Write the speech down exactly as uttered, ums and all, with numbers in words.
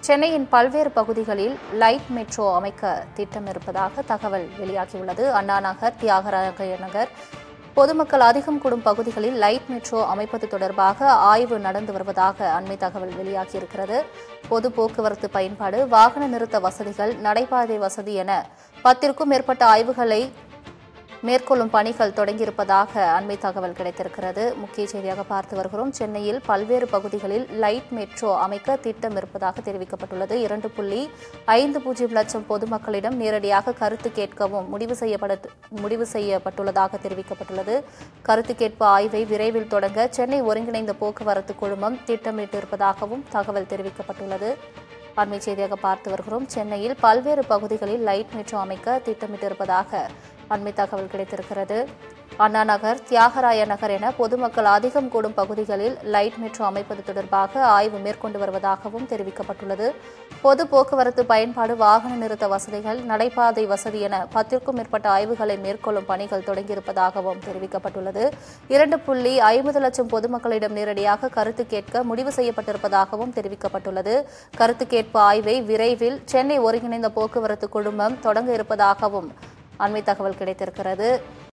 சென்னையின் பல்வேறு பகுதிகளில் லைட் மெட்ரோ அமைக்க திட்டம் இருப்பதாக தகவல் வெளியாகியுள்ளது. அண்ணா நகர், தியாகராய நகர், பொதுமக்கள் அதிகம் கூடும் பகுதிகளில் லைட் மெட்ரோ அமைப்பது தொடர்பாக ஆய்வு நடந்து வருவதாக அண்மை தகவல் வெளியாகியிருக்கிறது. பொது போக்குவரத்து பயன்பாடு, வாகன நிறுத்த வசதிகள், நடைபாதை வசதி என பத்திற்கும் மேற்பட்ட ஆய்வுகளை மேற்கொள்ளும் பணிகள் தொடங்கியிருப்பதாக அண்மை தகவல் கிடைத்திருக்கிறது. முக்கிய செய்தியாக பார்த்து வருகிறோம். சென்னையில் பல்வேறு பகுதிகளில் லைட் மெட்ரோ அமைக்க திட்டம் இருப்பதாக தெரிவிக்கப்பட்டுள்ளது. இரண்டு புள்ளி ஐந்து பூஜ்ஜியம் லட்சம் பொதுமக்களிடம் நேரடியாக கருத்து கேட்கவும் முடிவு செய்யப்பட முடிவு செய்யப்பட்டுள்ளதாக தெரிவிக்கப்பட்டுள்ளது. கருத்து கேட்பு ஆய்வை விரைவில் தொடங்க சென்னை ஒருங்கிணைந்த போக்குவரத்து குழுமம் திட்டமிட்டிருப்பதாகவும் தகவல் தெரிவிக்கப்பட்டுள்ளது. அண்மை செய்தியாக பார்த்து வருகிறோம். சென்னையில் பல்வேறு பகுதிகளில் லைட் மெட்ரோ அமைக்க திட்டமிட்டிருப்பதாக அண்மை தகவல் கிடைத்திருக்கிறது. அண்ணா நகர், தியாகராய நகர் என பொதுமக்கள் அதிகம் கூடும் பகுதிகளில் லைட் மெட்ரோ அமைப்பது தொடர்பாக ஆய்வு மேற்கொண்டு வருவதாகவும் தெரிவிக்கப்பட்டுள்ளது. பொது போக்குவரத்து பயன்பாடு, வாகன நிறுத்த வசதிகள், நடைபாதை வசதி என பத்திற்கும் மேற்பட்ட ஆய்வுகளை மேற்கொள்ளும் பணிகள் தொடங்கியிருப்பதாகவும் தெரிவிக்கப்பட்டுள்ளது. இரண்டு புள்ளி ஐம்பது லட்சம் பொதுமக்களிடம் நேரடியாக கருத்து கேட்க முடிவு செய்யப்பட்டிருப்பதாகவும் தெரிவிக்கப்பட்டுள்ளது. கருத்து கேட்பு ஆய்வை விரைவில் சென்னை ஒருங்கிணைந்த போக்குவரத்து குழுமம் தொடங்க இருப்பதாகவும் அண்மை தகவல் கிடைத்திருக்கிறது.